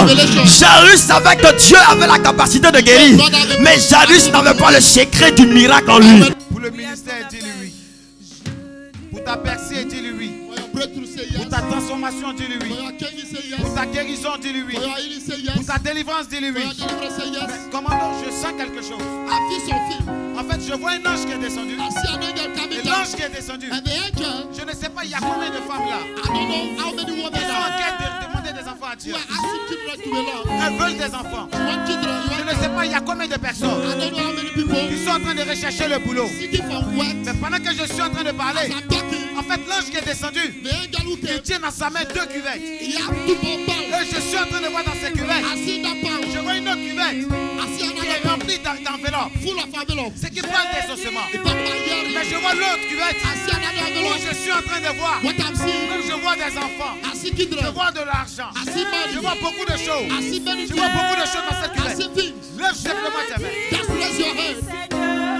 guérison. Jairus savait que Dieu avait la capacité de guérir. Mais Jairus n'avait pas le secret du miracle en lui. Pour le ministère, dis-lui oui. Pour ta percée, dis-lui oui. Pour ta transformation, dis-lui oui. Pour ta guérison, dis-lui oui. Pour ta délivrance, dis-lui oui. Mais commandant, je sens quelque chose. En fait, je vois un ange qui est descendu. Et l'ange qui est descendu. Je ne sais pas, il y a combien de femmes là. Elles sont en quête de demander des enfants à Dieu. Elles veulent des enfants. Je ne sais pas, il y a combien de personnes qui sont en train de rechercher le boulot. Mais pendant que je suis en train de parler, en fait, l'ange qui est descendu, il tient dans sa main 2 cuvettes. Et je suis en train de voir dans ces cuvettes. Je vois une autre cuvette qui est remplie d'enveloppes. C'est qui parle des ossements. Mais je vois l'autre cuvette où je suis en train de voir. Comme je vois des enfants. Je vois de l'argent. Je vois beaucoup de choses. Je vois beaucoup de choses dans cette cuvette. Lève simplement tes mains.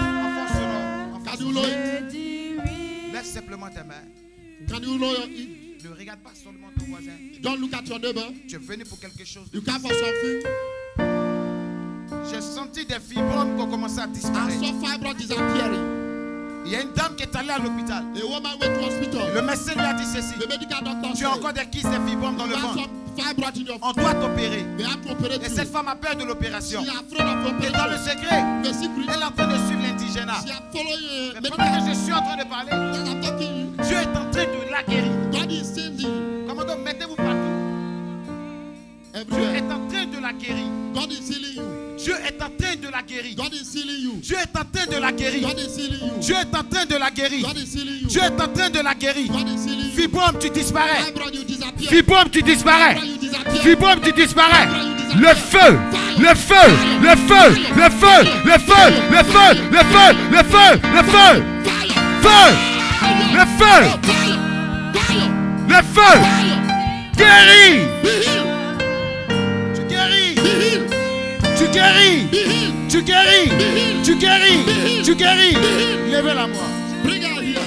Lève simplement tes mains. Ne regarde pas seulement ton voisin. Don't look at your neighbor. Tu es venu pour quelque chose. You come for something. J'ai senti des fibromes qui ont commencé à disparaître. I saw fibroid disappearing. Il y a une dame qui est allée à l'hôpital. A woman went to hospital. Le médecin lui a dit ceci. The medical doctor Tu as encore des kystes, des fibromes dans le ventre. Fibroid in your On doit t'opérer. They have to operate Et you. cette femme a peur de l'opération. She is afraid of Et dans le operation. secret, The secret. elle est en train de suivre l'indigénat. She is following Mais medical. pendant que je suis en train de parler, As I'm talking, Dieu est en train de la guérir. God is sending Commandant, mettez-vous partout. Dieu everywhere. est en train de la guérir. God is healing you. Dieu est en train de la guérir. God is healing you. Dieu est en train de la guérir. God is healing you. Dieu est en train de la guérir. God is healing you. Dieu est en train de la guérir. God is healing you. Fibrome, tu disparais. Fibroid, you disappear. Fibrome, tu disparais. Fibroid, you disappear. Fibrome, tu disparais. Fibroid, you disappear. Le feu, le feu, le feu, le feu, le feu, le feu, le feu, le feu, le feu, Fire. feu, le feu, Fire. Fire. le feu, guéris, Be healed. tu guéris, Be healed. tu guéris, Be healed. tu guéris, tu guéris, tu guéris. Levez la moi. Bring her here.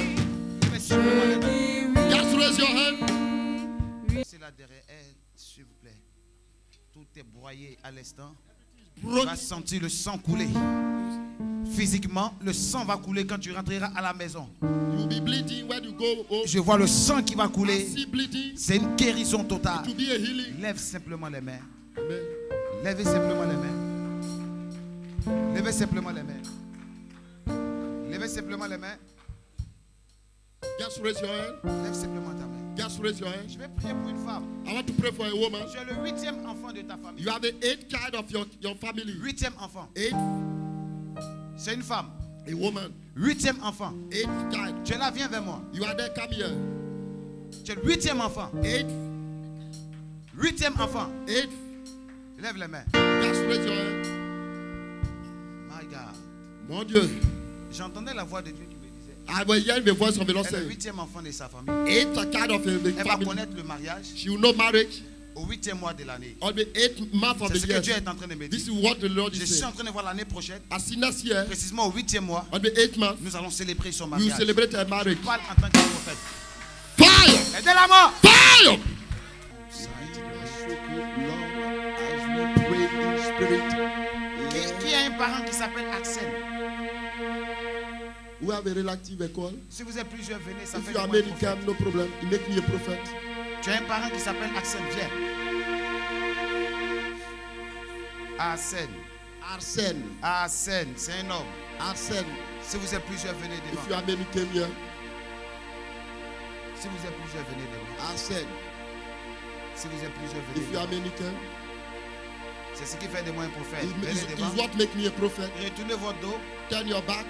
Just raise your hand. C'est là derrière elle, s'il vous plaît. Tout est broyé à l'instant. Tu Broken. vas sentir le sang couler. Physiquement, le sang va couler quand tu rentreras à la maison. You'll be bleeding when you go home. Je vois le sang qui va I couler. see bleeding. C'est une guérison totale. To be a healing. Lève simplement les mains. Amen. Levez simplement les mains. Levez simplement les mains. Levez simplement les mains. Just raise your hand. Lève simplement ta main. Just raise your hand. Je vais prier pour une femme. I want to pray for a woman. Tu es le 8e enfant de ta famille. You are the 8th child of your family. 8e enfant. 8th, C'est une femme. a woman. 8e enfant. 8th child. Tu es là, viens vers moi. You are there, come here. Tu es le 8e enfant. 8e enfant. 8th. Lève les mains. Just raise your hand. My God. Mon Dieu. J'entendais la voix de Dieu qui me disait. I will hear the voice of the Lord Elle est le say, 8e enfant de sa famille. 8th child of the Elle va family. connaître le mariage She will know marriage au 8e mois de l'année. on the 8th month of C'est ce the que year. Dieu est en train de me This dire. is what the Lord Je is suis en saying. train de voir l'année prochaine, As soon as here, précisément au 8e mois, on the 8th month, nous allons célébrer son we will mariage. celebrate her marriage. Je parle en tant que prophète. Fire! Aidez-la moi. Fire! Qui a un parent qui s'appelle Axel? We have a relative call. Si vous êtes plusieurs, venez, ça If fait you de are moi un American, prophète. no problem. You make me a prophet. Tu as un parent qui s'appelle Axel, viens. Arsène. Arsène. Arsène, c'est un homme. Arsène. Si vous êtes plusieurs, venez If you devant. are American here, Si vous êtes plusieurs, venez devant. Arsène. Si vous êtes plusieurs, If venez you are devant. American, C'est ce qui fait de moi un prophète. is Venez devant. what make me a prophet. Retournez votre dos. Turn your back.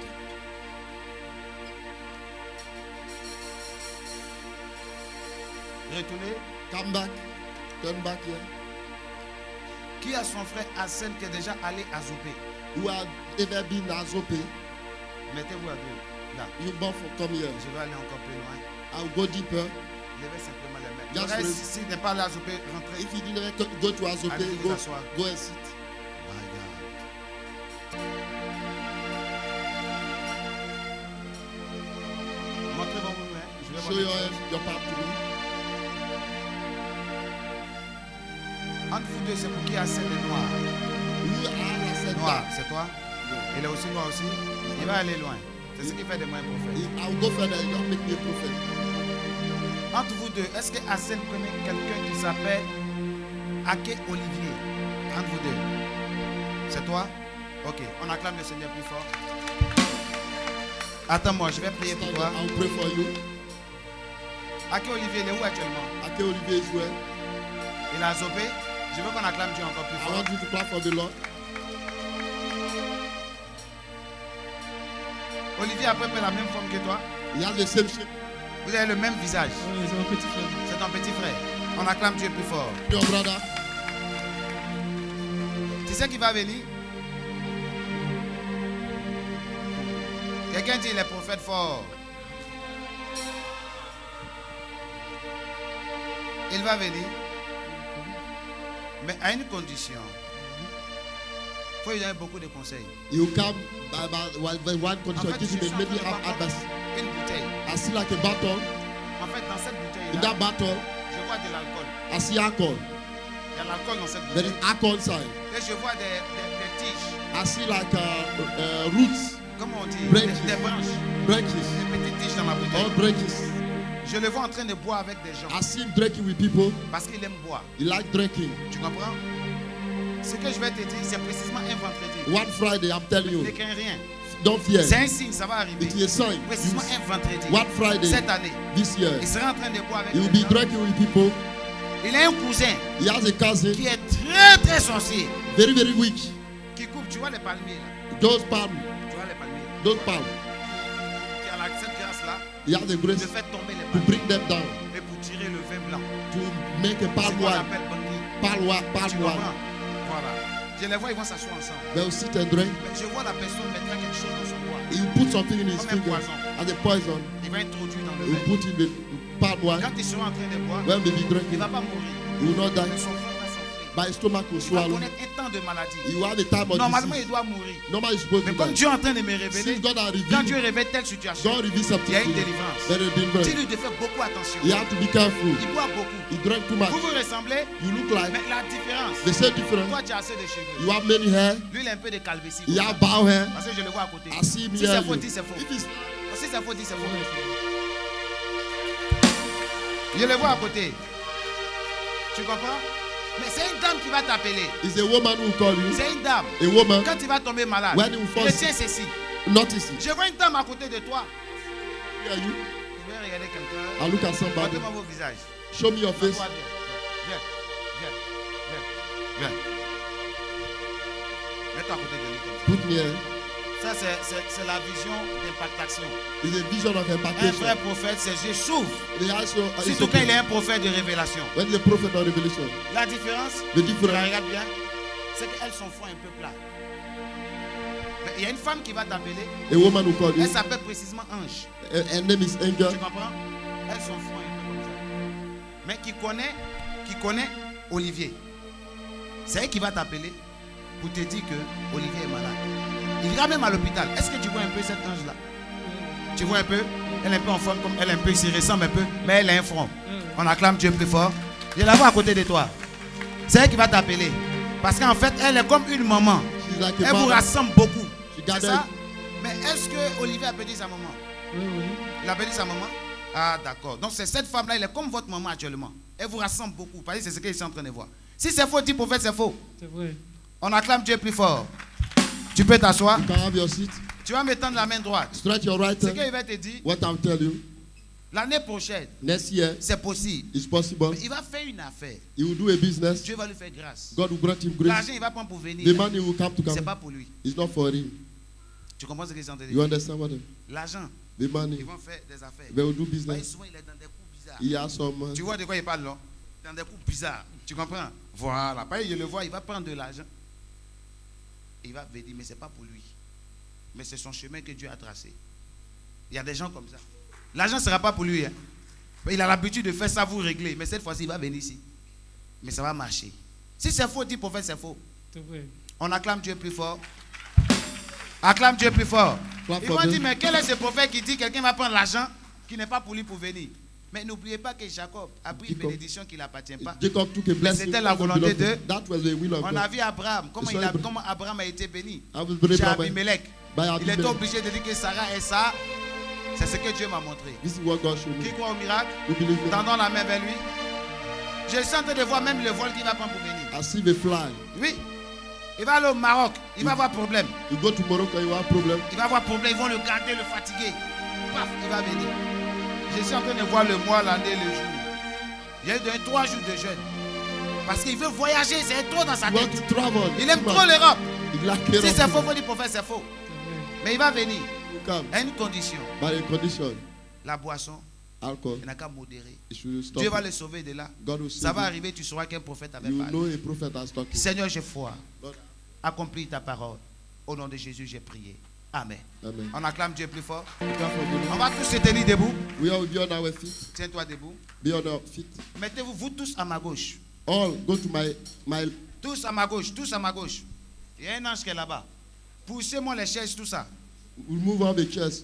Retournez. Come back. Turn back here. Qui a son frère Arsène qui est déjà allé à Zopé? Who have ever been Azope? Mettez-vous à deux. Là. You both come here. Je vais aller encore plus loin. I'll go deeper. Levez simplement les mains. Just Le reste, raise- s'il n'est pas là à Zopé, rentrez. If you didn't go to Azope, Allez vous go asseoir. and sit. My God. Montrez vos mains. Je vais Show montrer. your hand, your palm to me. Entre vous deux, c'est pour qui Hassan est noir? Noir, c'est toi? Il est aussi noir aussi? Il va aller loin. C'est ce qui fait de moi un prophète. Entre vous deux, est-ce que Hassan connaît quelqu'un qui s'appelle Ake Olivier? Entre vous deux. C'est toi? Ok, on acclame le Seigneur plus fort. Attends-moi, je vais prier pour toi. Ake Olivier, il est où actuellement? Ake Olivier is where? Il a zopé. Je veux qu'on acclame Dieu encore plus I fort. want you to clap for the Lord. Olivier a à peu près la même forme que toi. He has the same shape. Vous avez le même visage. Oui, c'est mon petit frère. C'est ton petit frère. On acclame Dieu plus fort. Your brother. Tu sais qui va venir? Quelqu'un dit il est prophète fort. Il va venir. Mais à une condition. Il faut lui donner beaucoup de conseils. You come by one condition. En fait, Give him je suis en maybe train de have advice. une bouteille. I see like a bottle. En fait, dans cette In bouteille, that bottle, je vois de l'alcool. I see alcohol. Il y a l'alcool dans cette There bouteille. is alcohol inside. Et je vois des tiges. I see like roots, Comment on dit? Branches. Des branches. branches, Des petites tiges dans la all bouteille. branches. Je le vois en train de boire avec des gens. I see him drinking with people. Parce qu'il aime boire. He like drinking. Tu comprends? Ce que je vais te dire, c'est précisément un vendredi. One Friday, I'm telling Ne you, crains rien. don't fear. C'est un signe, ça va arriver. It is a sign. Précisément un vendredi. One Friday Cette année, this year, il sera en train de boire avec he will des be gens. drinking with people. Il a un cousin He has a cousin, qui est très très sorcier. very, very weak. Qui coupe, tu vois les palmiers là. Those palms, Tu vois les palmiers. those palms, Qui a cette grâce là he has the de grace faire tomber les to palmiers. bring them down, Et pour tirer le vin blanc. to make a C'est palm ce qu'on wine, appelle Bangui. palm wine, Tu palm comprends? wine. Voilà. Je les vois, ils vont s'asseoir ensemble. They will sit and drink. Mais je vois la personne mettre quelque chose dans son doigt. He will put something in his Comme un finger poison. as a poison. Il va introduire dans le He will vin. put in the palm wine. Quand ils seront en train de boire, When they be il ne drinking, va pas mourir. he will not Mais die. son ventre va s'enfler. But his stomach will Il va swallow. connaître un temps de maladie. He will have a time of Normalement, il disease. doit mourir. Normally, he's supposed Mais to comme die. Dieu est en train de me révéler, Since God has quand Dieu revealed, révèle telle situation, God reveals il something y a to une you. délivrance. There is deliverance. Dis-lui de faire beaucoup attention. You have to be careful. Il boit beaucoup. He drank too much. Vous vous ressemblez, You look like mais la différence, the same difference. toi tu as assez de cheveux. You have many hair. Lui, il a un peu de calvitie. You have bow hair. Parce que je le vois à côté. I see him Si here. c'est faux, dis c'est faux. If it's Si c'est faux, dis c'est faux. Je le vois à côté. Tu comprends? Mais c'est une dame qui va t'appeler. it's a woman who call you, C'est une dame. a woman, Quand tu vas tomber malade, When you fall retiens ceci. notice it. Je vois une dame à côté de toi. Hear you. Je vais regarder quelqu'un. I look at somebody. Montrez-moi vos visages. Show me your face. Viens, viens, viens, viens, viens. Mets-toi à côté de lui comme ça. Put me here. Ça, c'est la vision d'impactation. It's a vision of Un impartation. vrai prophète, ses yeux s'ouvrent. The eyes are- it's Surtout quand il est open. un prophète de révélation. When the prophet or revelation, La différence, the tu la difference, regardes bien, c'est qu'elles sont front un peu plat. Mais il y a une femme qui va t'appeler. a woman who called Elle you, s'appelle précisément Ange. her name is Angel. Tu comprends? Elles sont front un peu comme ça. Mais qui connaît Olivier. C'est elle qui va t'appeler pour te dire que Olivier est malade. Il ira même à l'hôpital. Est-ce que tu vois un peu cette ange là? Tu vois un peu? Elle est un peu en forme, comme elle est un peu, s'y ressemble un peu, mais elle a un front. On acclame Dieu plus fort. Je la vois à côté de toi. C'est elle qui va t'appeler. Parce qu'en fait, elle est comme une maman. She's like a Elle vous mother. rassemble beaucoup. She C'est gathered. ça? Mais est-ce que Olivier a béni sa maman? Oui, oui. Il a béni sa maman? Ah, d'accord. Donc, c'est cette femme-là, elle est comme votre maman actuellement. Elle vous rassemble beaucoup. Parce que c'est ce qu'elle est en train de voir. Si c'est faux, dis prophète, c'est faux. C'est vrai. On acclame Dieu plus fort. Tu peux t'asseoir. You can have your seat. Tu vas me tendre la main droite. Stretch your right Ce hand. qu'il va te dire, What I'll tell you, l'année prochaine, next year c'est possible. is possible. Mais il va faire une affaire. He will do a business. Dieu va lui faire grâce. God will grant him grace. L'argent, il va prendre pour venir. The money will come to C'est come. pas pour lui. It's not for him. Tu comprends ce que j'ai entendu You dire? understand what? L'argent, The money. ils vont faire des affaires. They will do Voyez, business. souvent, il est dans des coups bizarres. He has some. Tu vois de quoi il parle là? Dans des coups bizarres. Tu comprends? Voilà. Pareil, je le vois, il va prendre de l'argent. Il va venir, mais ce n'est pas pour lui. Mais c'est son chemin que Dieu a tracé. Il y a des gens comme ça. L'argent ne sera pas pour lui. Hein. Il a l'habitude de faire ça, vous régler. Mais cette fois-ci, il va venir ici. Mais ça va marcher. Si c'est faux, dis prophète, c'est faux. C'est vrai. On acclame Dieu plus fort. Acclame Dieu plus fort. Clap Ils for vont them. dire, mais quel est ce prophète qui dit que quelqu'un va prendre l'argent qui n'est pas pour lui pour venir? Mais n'oubliez pas que Jacob a pris une bénédiction qui ne l'appartient pas. Jacob took a blessing. C'était la volonté de... That was the will of On God. a vu Abraham, comment Abraham a été béni. Chez Abimelech. Il était obligé de dire que Sarah est ça. C'est ce que Dieu m'a montré. This is what God showed me. Qui croit au miracle? Who believes in Tendons la main vers lui. Je suis en train de voir même le vol qu'il va prendre pour venir. I see the fly. Oui. Il va aller au Maroc. Il va avoir problème. You go to Morocco, you have problem. Il va avoir problème. Ils vont le garder, le fatiguer. Paf, il va venir. Je suis en train de voir le mois, l'année, le jour. Il a donné 3 jours de jeûne. Parce qu'il veut voyager, c'est trop dans sa tête. Il aime trop l'Europe. Si c'est faux, il faut dire prophète, c'est faux. Mais il va venir. À une condition. La boisson. Alcohol. Il n'a qu'à modérer. Dieu va le sauver de là. Ça va arriver, tu sauras qu'un prophète avait parlé. Seigneur, j'ai foi. Accomplis ta parole. Au nom de Jésus, j'ai prié. Amen. Amen. On acclame Dieu plus fort. On va tous se tenir debout. Tiens-toi debout. Mettez-vous, vous tous à ma gauche. All go to my Tous à ma gauche, tous à ma gauche. Il y a un ange qui est là-bas. Poussez-moi les chaises, tout ça. We'll move on the chairs.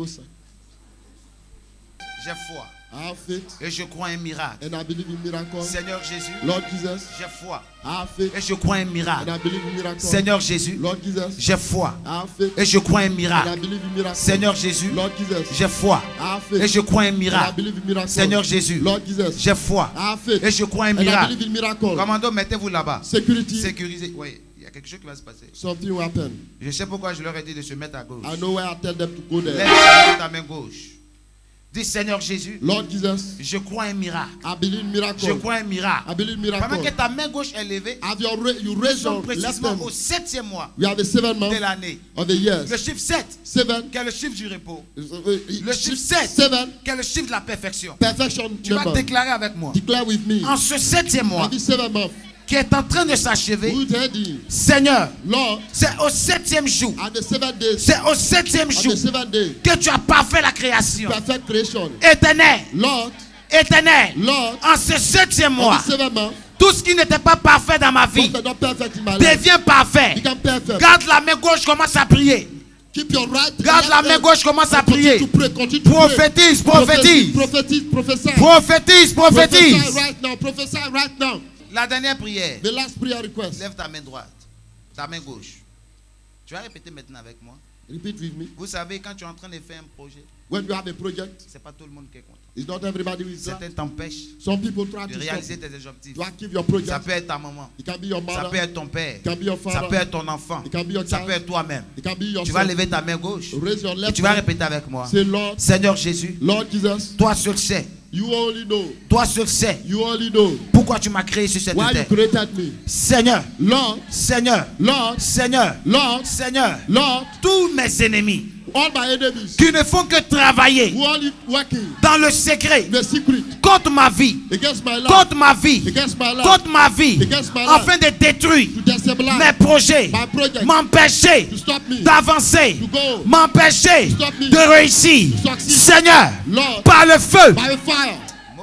J'ai foi. I have faith. Et je crois un miracle. And I believe in miracles. Seigneur Jésus. Lord Jesus. J'ai foi. I have faith. Et je crois un miracle. And I believe in miracles. Seigneur Jésus. Lord Jesus. J'ai foi. I have faith. Et je crois un miracle. And I believe in miracles. Seigneur Jésus. Lord Jesus. J'ai foi. I have faith. Et je crois un And I miracle. believe in miracles. Seigneur Jésus. Lord Jesus. J'ai foi. I have faith. Et je crois un And I miracle. believe in miracles. Commando, mettez-vous là-bas. Security. Sécurisez. Oui, il y a quelque chose qui va se passer. Something will happen. Je sais pourquoi je leur ai dit de se mettre à gauche. I know where I tell them to go there. Lève ta main gauche. Dis Seigneur Jésus. Lord Jesus. Je crois un miracle. I believe in miracles. Je crois un miracle. I believe in miracles. Pendant que ta main gauche est levée, you raise your left précisément hand. au 7e mois We are the 7th month de l'année. of the years. Le chiffre 7, 7. qui est le chiffre du repos. Le chiffre 7, 7. qui est le chiffre de la perfection. Perfection. Tu vas déclarer avec moi. Declare with me. En ce 7e mois, the 7th month, qui est en train de s'achever, Seigneur, Lord, c'est au 7e jour. at the 7th day, C'est au 7e jour at the 7th day, que tu as parfait la création. perfect creation. Éternel, Lord, éternel, Lord, en ce 7e mois, on the 7th month, tout ce qui n'était pas parfait dans ma vie what is not perfect in my life, devient parfait. become perfect. Garde la main gauche, commence à prier. Keep your right. Garde la main gauche, commence à prier. Continue to pray. Prophétise, prophétise. Prophétise, prophesy. Prophétise, prophétise. Prophesy right now. Prophesy right now. La dernière prière. The last prayer request. Lève ta main droite, ta main gauche. Tu vas répéter maintenant avec moi. Repeat with me. Vous savez, quand tu es en train de faire un projet, When you have a project, c'est pas tout le monde qui est content. it's not everybody who is there. Certains t'empêchent Some people try de to réaliser stop tes objectifs. to achieve your project. Ça peut être ta maman, It can be your ça mother. peut être ton père, It can be your ça father. peut être ton enfant, It can be your ça child. peut être toi-même. It can be yourself. Tu vas lever ta main gauche Raise your et left tu vas hand. répéter avec moi. Say, Lord, Seigneur Jésus, Lord Jesus, toi seul sais, you only know. toi seul sais You only know pourquoi tu m'as créé sur cette why you terre. created me. Seigneur, Lord, Seigneur, Lord, Seigneur, Lord, Seigneur, Lord, tous mes ennemis all my enemies qui ne font que travailler who only working dans le secret the secret contre ma vie, against my life, contre ma vie, against my life, contre ma vie, against my life, afin de détruire to destabilize mes projets, my project, m'empêcher to stop me, d'avancer, to go, m'empêcher to stop me, de réussir. to succeed. Seigneur, Lord, par le feu. by fire.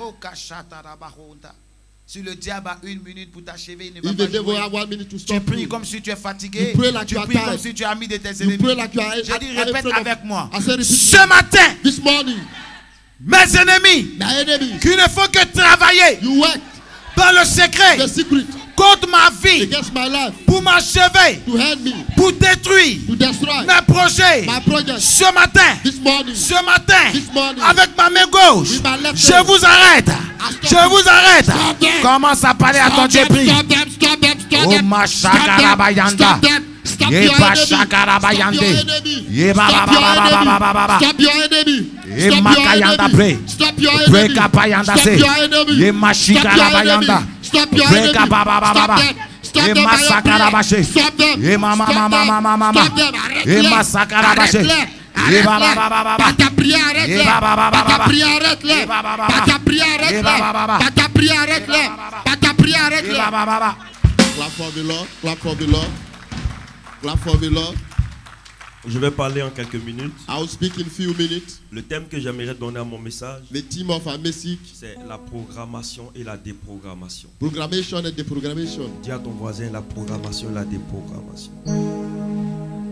Si le diable a 1 minute pour t'achever, il ne va If pas the devil jouer. have 1 minute to Tu stop pries you, comme si tu es fatigué. You pray like Tu you are pries comme tired. si tu as mis de tes you ennemis. pray like you are. J'ai dit, répète afraid of- avec moi. I said, repeat Ce matin, this morning, mes ennemis my enemies, qui ne font que travailler you work dans le secret the secret contre ma vie against my life pour m'achever, to hand me, pour détruire to destroy mes projets. my project. Ce matin, This morning, ce matin, This morning, avec ma main gauche, with my left je hand, vous arrête. stop Je vous arrête. Stop them. Commence à parler à ton Dieu, prie. stop them, stop them, stop Oh, them, ma stop them, shakarabayanda. stop them, stop Ye your ba enemy, shakarabayande. stop your enemy, Ye ba stop ba your ba ba ba ba ba ba ba. enemy, stop your enemy, Ye stop your makayanda enemy, pray. stop your Pray enemy, kapayanda stop se. your enemy, Ye stop your mashikarabayanda. enemy, stop your Pray enemy, kapabababa. stop them, stop Ye them by your masakarabache. prayer, stop them, Ye mama stop mama them, mama mama. stop them, Ye arrête-les, masakarabache. arrête-les, Ye ba ba arrête-les. ba ba ba ba. Par ta prière, arrête-les. Ye ba ba ba ba Par ta ba. prière, arrête-les. Ye ba ba ba ba. Par ta prière, Ye arrête-les. ba ba ba ba. Par ta prière, arrête-les. Ye ba ba ba ba. Par ta prière, Ye arrête-les. ba ba ba ba. Clap for the Lord. Clap for the Lord. Clap for the Lord. Je vais parler en quelques minutes. I will speak in few minutes. Le thème que j'aimerais donner à mon message, The theme of our message, c'est la programmation et la déprogrammation. programmation and deprogrammation. Dis à ton voisin la programmation et la déprogrammation.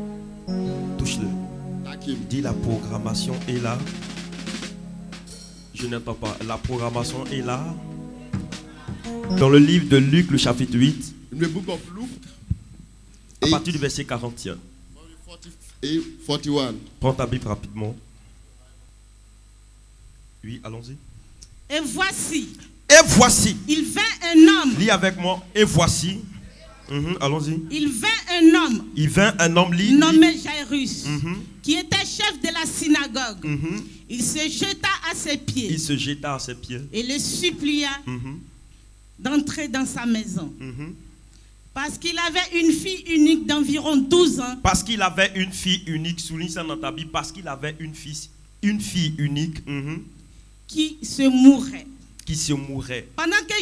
Touche-le. Like him. Dis la programmation et la... Je n'entends pas. La programmation est là. Dans le livre de Luc, le chapitre 8. In the book of Luke, À partir du verset 41. 41. Prends ta Bible rapidement. Oui, allons-y. Et voici, Il vint un homme. lis avec moi. Et voici. Allons-y. Il vint un homme nommé Jairus, qui était chef de la synagogue. Il se jeta à ses pieds et le supplia d'entrer dans sa maison. Parce qu'il avait une fille unique d'environ 12 ans. Parce qu'il avait une fille unique. Souligne ça dans ta Bible. Parce qu'il avait une fille unique. Qui se mourait. Pendant que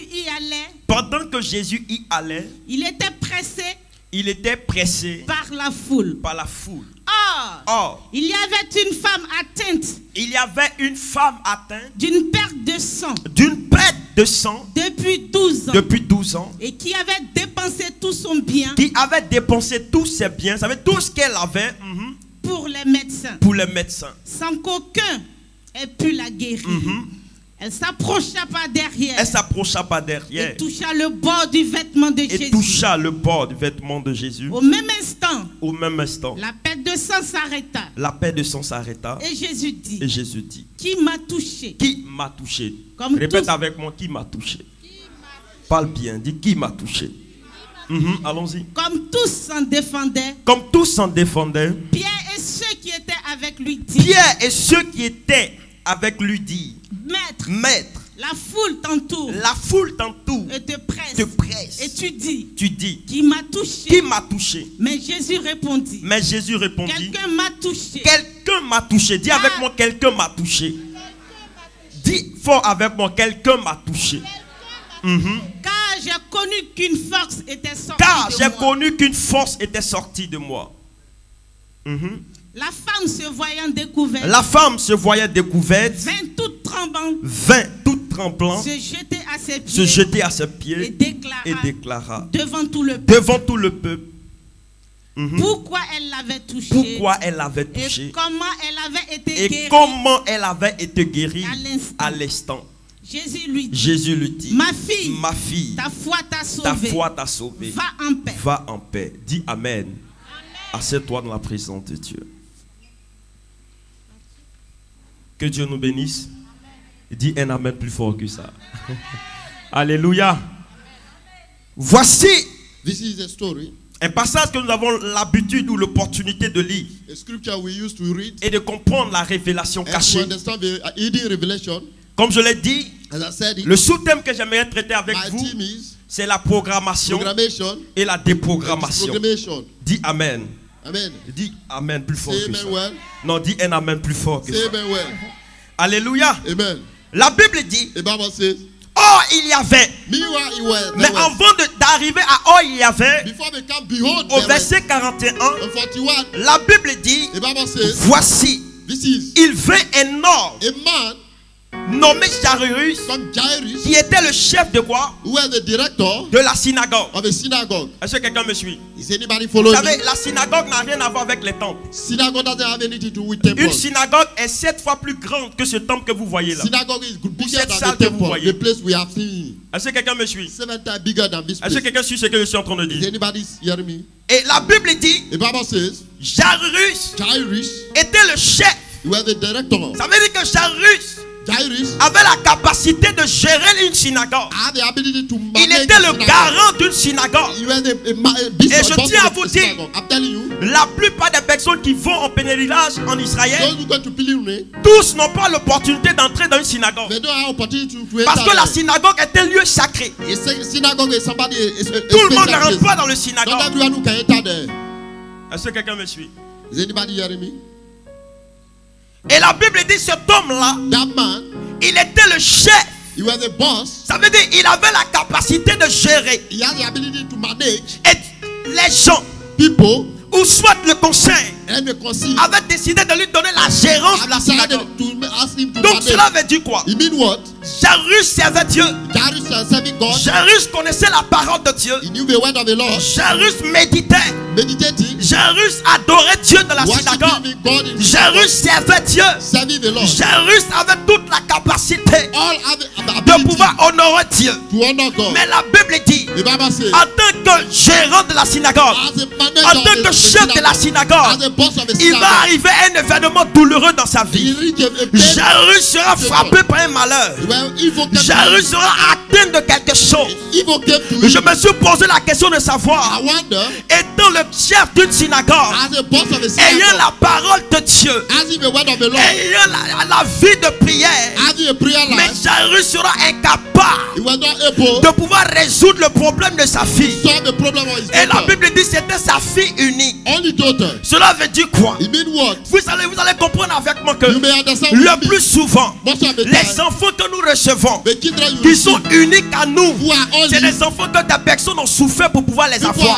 Jésus y allait, il était pressé par la foule. Or, il y avait une femme atteinte d'une perte de sang depuis 12 ans et qui avait dépensé tout son bien, ça veut dire tout ce qu'elle avait pour les médecins sans qu'aucun ait pu la guérir. Elle s'approcha pas derrière. Et toucha le bord du vêtement de Jésus. Au même instant, la perte de sang s'arrêta. Et Jésus dit, qui m'a touché? Répète avec moi, qui m'a touché? Parle bien, dis qui m'a touché. Allons-y. Comme tous s'en défendaient, Pierre et ceux qui étaient avec lui dirent, Maître, la foule t'entoure et te presse. Et tu dis, qui m'a touché? Mais Jésus répondit, quelqu'un m'a touché. Dis avec moi, quelqu'un m'a touché. Dis fort avec moi, quelqu'un m'a touché. Car j'ai connu qu'une force était sortie de moi. La femme se voyant découverte, vint toute tremblante, se jeter à ses pieds et déclara devant tout le peuple pourquoi elle l'avait touché, et comment elle avait été guérie à l'instant. Jésus lui dit, ma fille, ta foi t'a sauvé. Va en paix. Dis Amen. Assieds-toi dans la présence de Dieu. Que Dieu nous bénisse. Dis un Amen plus fort que ça. Alléluia. Voici This is a story. Un passage que nous avons l'habitude ou l'opportunité de lire A scripture we used to read et de comprendre la révélation and to cachée. understand the hidden revelation. Comme je l'ai dit, As I said it, le sous-thème que j'aimerais traiter avec my vous, team is c'est la programmation programmation et la and déprogrammation. programmation. Dis Amen. Amen. Dis Amen plus fort Say que amen ça. well. Non, dis un Amen plus fort que Say ça. amen well. Alléluia. Amen. La Bible dit, The Bible says, oh il y avait. meanwhile it was, Mais avant d'arriver à oh il y avait, before they come, behold, au there verset 41, was, 41, la Bible dit, the Bible says, voici, this is il vint un homme a man nommé Jairus, from Jairus, qui était le chef de quoi? who was the director De la synagogue. of a synagogue. Est-ce que quelqu'un me suit? Is anybody Vous following savez, me? la synagogue n'a rien à voir avec les temples. Synagogue doesn't have anything to do with Une temple. synagogue est 7 fois plus grande que ce temple que vous voyez là. Synagogue is bigger cette than salle the que vous temple, voyez. the place we have seen. Est-ce que quelqu'un me suit? 7 times bigger than this Est-ce que place. quelqu'un suit ce que je suis en train de Is dire? anybody hearing me? Et la Bible dit, The Bible says, Jairus Jairus, était le chef. he was the director. Ça veut dire que Jairus Jairus avait la capacité de gérer une synagogue. had the ability to Il manage était le synagogue. garant d'une synagogue. He was a Et je boss tiens à of vous the dire, synagogue. I'm telling you, la plupart des personnes qui vont en pèlerinage en Israël, those who go to Pilgrimage, tous n'ont pas l'opportunité d'entrer dans une synagogue. they don't have opportunity to Parce enter que la there. synagogue est un lieu sacré. A synagogue is somebody. Is a Tout le monde ne special rentre place. pas dans le Not synagogue. everyone who can enter there. Est-ce que quelqu'un me suit? Is anybody hearing me? Et la Bible dit cet homme-là, That man, il était le chef. he was a boss. Ça veut dire qu'il avait la capacité de gérer. He has the ability to manage Et les gens, people ou soit le conseil, and the council. avaient décidé de lui donner la gérance de la I've decided synagogue. to ask him to Donc manage. cela veut dire quoi? He mean what? Jairus servait Dieu. Jairus connaissait la parole de Dieu. Jairus méditait. Jairus adorait Dieu dans la synagogue. Jairus servait Dieu. Jairus avait toute la capacité de pouvoir honorer Dieu. Mais la Bible dit, en tant que gérant de la synagogue, en tant que chef de la synagogue, il va arriver un événement douloureux dans sa vie. Jairus sera frappé par un malheur. Jairus sera atteint de quelque chose. Je me suis posé la question de savoir, étant le chef d'une synagogue, ayant la parole de Dieu, ayant la vie de prière, mais Jairus sera incapable de pouvoir résoudre le problème de sa fille. Et la Bible dit que c'était sa fille unique. Cela veut dire quoi? Vous allez comprendre avec moi que le plus souvent, les enfants que nous recevons, qui sont uniques à nous, c'est les enfants que des personnes ont souffert pour pouvoir les avoir.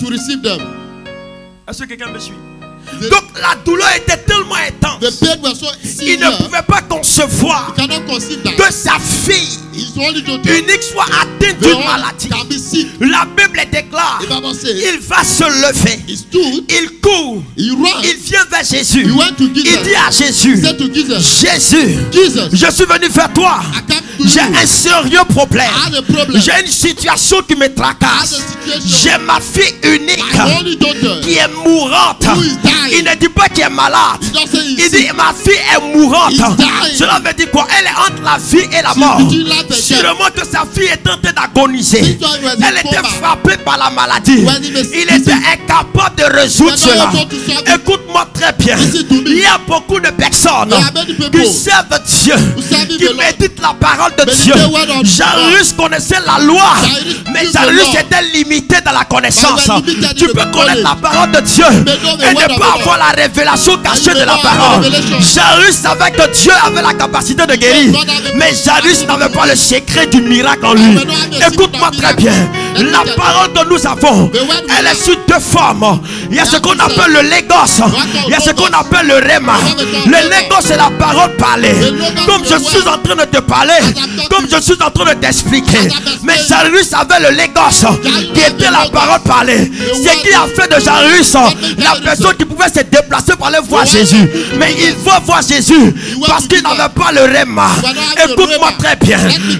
Est-ce que quelqu'un me suit? Donc la douleur était tellement intense, il ne pouvait pas concevoir que sa fille unique soit atteinte d'une maladie. La Bible déclare, il va se lever, il court, il vient vers Jésus, il dit à Jésus, Jésus, je suis venu vers toi, j'ai un sérieux problème, j'ai une situation qui me tracasse, j'ai ma fille unique qui est mourante. Il ne dit pas qu'elle est malade, il dit ma fille est mourante. Cela veut dire quoi? Elle est entre la vie et la mort. Sûrement que sa fille est en train d'agoniser. Elle était frappée par la maladie. Il était incapable de résoudre cela. Écoute-moi très bien. Il y a beaucoup de personnes qui servent Dieu, qui méditent la parole de Dieu. Jairus connaissait la loi, mais Jairus était limité dans la connaissance. Tu peux connaître la parole de Dieu et ne pas avoir la révélation cachée de la parole. Jairus savait que Dieu avait la capacité de guérir, mais Jairus n'avait pas le secret du miracle en lui. Écoute-moi très bien. La parole que nous avons, elle est sur deux formes. Il y a ce qu'on appelle le légos, il y a ce qu'on appelle le réma. Le légos, c'est la parole parlée, comme je suis en train de te parler, comme je suis en train de t'expliquer. Mais Jairus avait le légos, qui était la parole parlée. Ce qui a fait de Jairus la personne qui pouvait se déplacer pour aller voir Jésus. Mais il faut voir Jésus parce qu'il n'avait pas le réma. Écoute-moi très bien.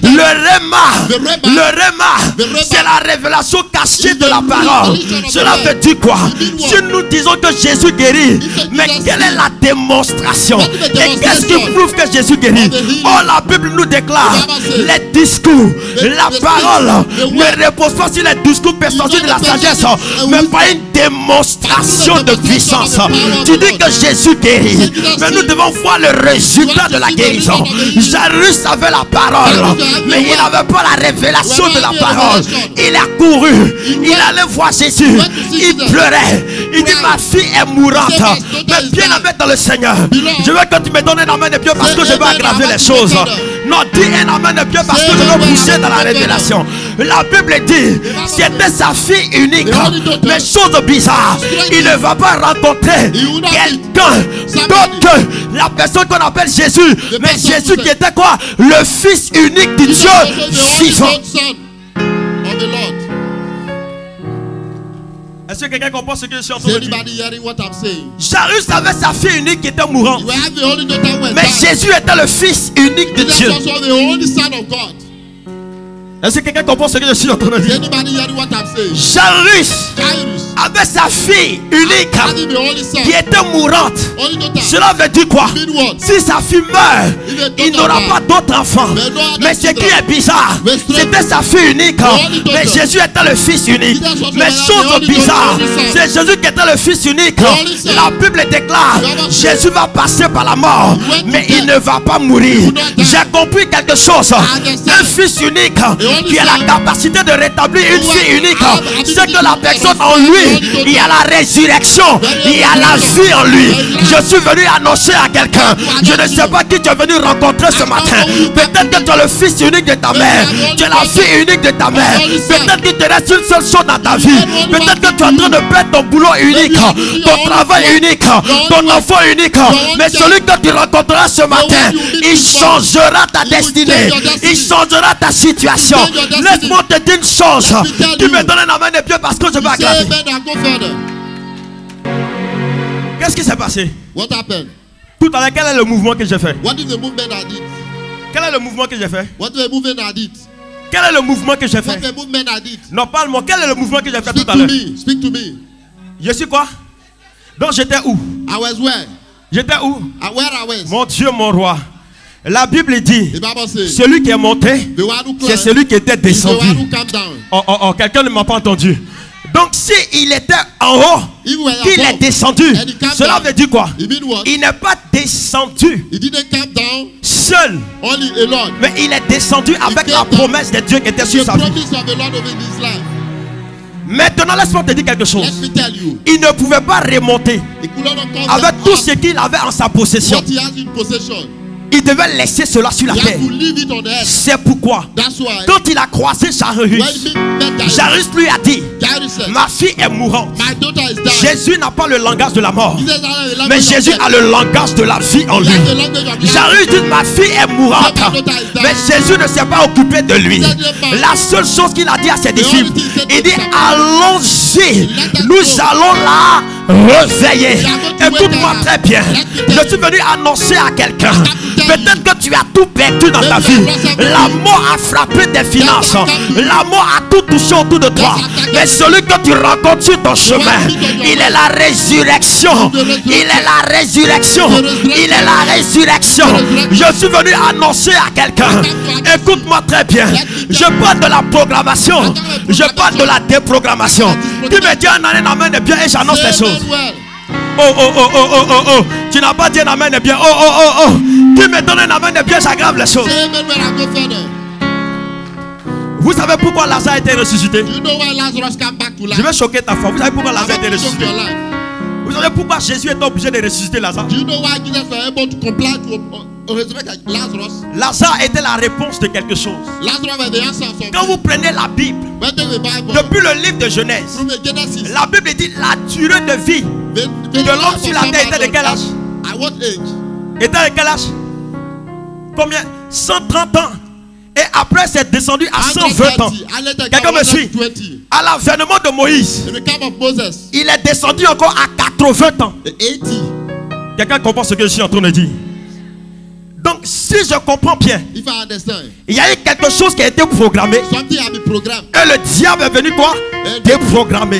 Le réma, c'est la révélation cachée de la parole. Cela veut dire quoi? Si nous disons que Jésus guérit, mais quelle est la démonstration? Et qu'est-ce qui prouve que Jésus guérit? Oh, la Bible nous déclare, les discours, la parole ne repose pas sur les discours persuasifs de la sagesse, mais pas une démonstration de puissance. Tu dis que Jésus guérit, mais nous devons voir le résultat de la guérison. Jairus avait la parole, mais il n'avait pas la révélation de la parole. Il a couru, il allait voir Jésus, il pleurait, il dit ma fille est mourante. Mais bien avec dans le Seigneur, je veux que tu me donnes un amen de Dieu parce que je vais aggraver les choses. Non, dis un amen de Dieu parce que je veux pousser dans la révélation. La Bible dit, c'était sa fille unique. Mais chose bizarre, il ne va pas rencontrer quelqu'un d'autre que la personne qu'on appelle Jésus. Mais Jésus qui était quoi? Le fils unique du Dieu vivant. Est-ce que quelqu'un comprend ce que je suis en train de dire? Jairus avait sa fille unique qui était mourante. Mais Jésus était le fils unique de Dieu. Est-ce que quelqu'un comprend ce que je suis en train de dire? Jairus avait sa fille unique qui était mourante. Cela veut dire quoi? Si sa fille meurt, il n'aura pas d'autres enfants. Mais ce qui est bizarre, c'était sa fille unique, mais Jésus était le fils unique. Mais chose bizarre, c'est Jésus qui était le fils unique. La Bible déclare, Jésus va passer par la mort, mais il ne va pas mourir. J'ai compris quelque chose. Un fils unique qui a la capacité de rétablir une vie unique, c'est que la personne en lui, il y a la résurrection, il y a la vie en lui. Je suis venu annoncer à quelqu'un, je ne sais pas qui tu es venu rencontrer ce matin. Peut-être que tu es le fils unique de ta mère, tu es la fille unique de ta mère. Peut-être qu'il te reste une seule chose dans ta vie. Peut-être que tu es en train de perdre ton boulot unique, ton travail unique, ton enfant unique. Mais celui que tu rencontreras ce matin, il changera ta destinée, il changera ta situation. Laisse-moi te dire une chose. Tu me donnes un amen de Dieu parce que je vais acclamer. Qu'est-ce qui s'est passé? What happened? Tout à l'heure, quel est le mouvement que j'ai fait? What is the movement I did? Quel est le mouvement que j'ai fait? What is the movement I did? Quel est le mouvement que j'ai fait? What is the movement I did? Non, parle-moi. Quel est le mouvement que j'ai fait Speak tout à l'heure? Speak to me. Je suis quoi? Donc j'étais où? I was where? J'étais où? Where I was? Mon Dieu, mon roi. La Bible dit, The Bible says, celui qui est monté, the one who c'est climbed celui qui était is the descendu. one who came down. Oh, quelqu'un ne m'a pas entendu. Donc si il était en haut, If we were qu'il est above, descendu, and he came cela down, veut dire quoi? it mean what? Il n'est pas descendu He didn't come down seul, only alone. mais il est descendu avec la promesse de Dieu qui était sur The sa vie. promise of the Lord over his life. Maintenant, laisse-moi te dire quelque Let chose. me tell you. Il ne pouvait pas remonter He could not come avec down tout ce qu'il avait en sa possession. what he has in possession. Il devait laisser cela sur la He terre. has to leave it on earth. C'est pourquoi, That's why quand il a croisé Jairus, when he met Jairus lui a dit, Jairus said, ma fille est mourante. my daughter is dying. Jésus n'a pas le langage de la mort, He says, I have a language mais of Jésus death. a le langage de la vie en He lui. has the language of life. Jairus dit, ma fille est mourante, mais Jésus ne s'est pas occupé de lui. La seule chose qu'il a dit à ses disciples, il dit, allons-y, nous allons la réveiller. Écoute-moi très bien, je suis venu annoncer à quelqu'un, peut-être que tu as tout perdu dans ta vie. La mort a frappé tes finances, la mort a tout touché autour de toi, mais celui que tu rencontres sur ton chemin, il est la résurrection, il est la résurrection, il est la résurrection. Je suis venu annoncer à quelqu'un, écoute-moi très bien, je parle de la programmation, je parle de la déprogrammation. Tu me dis un amen de bien et j'annonce les choses. Oh, tu n'as pas dit un amen de bien. Oh, tu me donnes un amen de bien, j'aggrave les choses. Vous savez pourquoi Lazare a été ressuscité? Je vais choquer ta foi. Vous savez pourquoi Lazare a été ressuscité? Vous savez pourquoi Jésus est obligé de ressusciter Lazare? Lazare était la réponse de quelque chose. Quand vous prenez la Bible, depuis le livre de Genèse, la Bible dit la durée de vie de l'homme sur la terre était de quel âge? Était de quel âge? Combien? 130 ans. Et après c'est descendu à 120 ans. Quelqu'un me suit? À l'avènement de Moïse, il est descendu encore à 80 ans. Quelqu'un comprend ce que je suis en train de dire? Donc si je comprends bien, il y a eu quelque chose qui a été programmé, et le diable est venu quoi? Déprogrammer.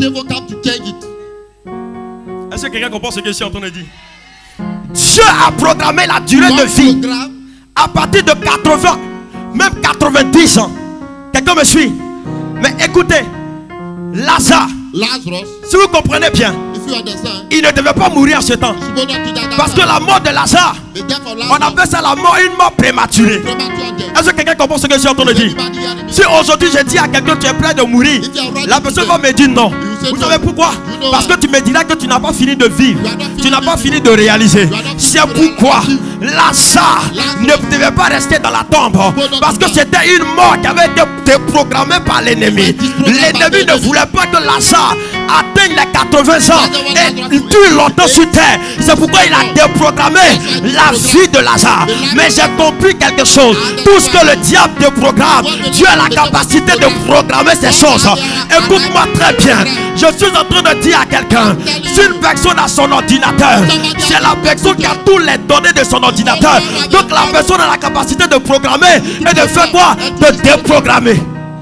Est-ce que quelqu'un comprend ce que je suis en train de dire? Dieu a programmé la durée de vie à partir de 80, même 90 ans. Quelqu'un me suit? Mais écoutez, Lazare, si vous comprenez bien, il ne devait pas mourir en ce temps. Parce que la mort de Lazare, on appelle ça la mort, une mort prématurée. Est-ce que quelqu'un comprend ce que je suis en train de dire? Si aujourd'hui je dis à quelqu'un tu es prêt de mourir, la personne va me dire non. Vous savez pourquoi? Parce que tu me diras que tu n'as pas fini de vivre, tu n'as pas fini de réaliser. C'est pourquoi Lazare ne devait pas rester dans la tombe, parce que c'était une mort qui avait été déprogrammée par l'ennemi. L'ennemi ne voulait pas que Lazare atteigne les 80 ans et dure longtemps sur terre. C'est pourquoi il a déprogrammé la vie de Lazare. Mais j'ai compris quelque chose. Tout ce que le diable déprogramme, Dieu a la capacité de programmer ces choses. Écoute-moi très bien. Je suis en train de dire à quelqu'un, si une personne a son ordinateur, c'est la personne qui a toutes les données de son ordinateur. Donc la personne a la capacité de programmer et de faire quoi? De déprogrammer.